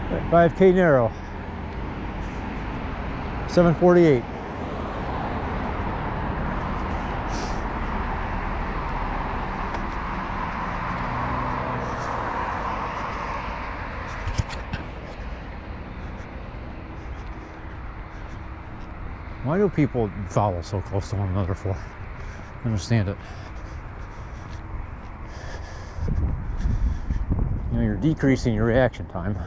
5K narrow. 748. Why do people follow so close to one another for? I understand it. You know, you're decreasing your reaction time.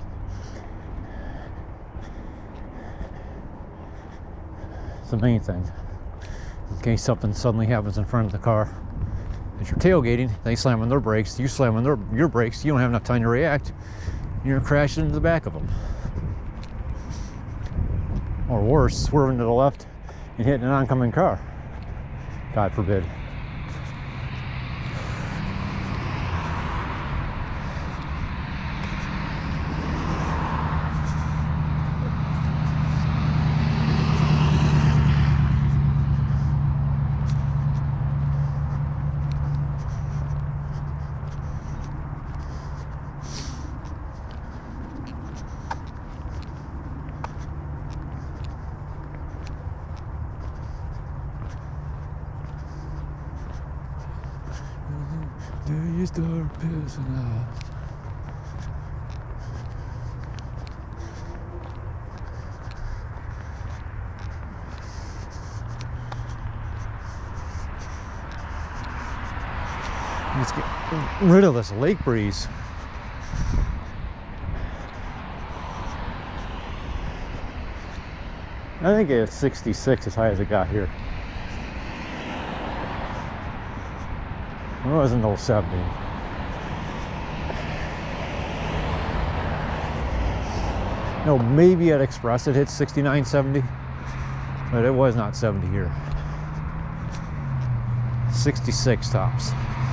It's the main thing. In case something suddenly happens in front of the car. As you're tailgating, they slam on their brakes, you slam on your brakes, you don't have enough time to react. You're crashing into the back of them. Or worse, swerving to the left and hitting an oncoming car. God forbid. There you start pissing out. Let's get rid of this lake breeze. I think it's 66 as high as it got here. It wasn't no 70. No, maybe at Express it hit 69, 70, but it was not 70 here. 66 tops.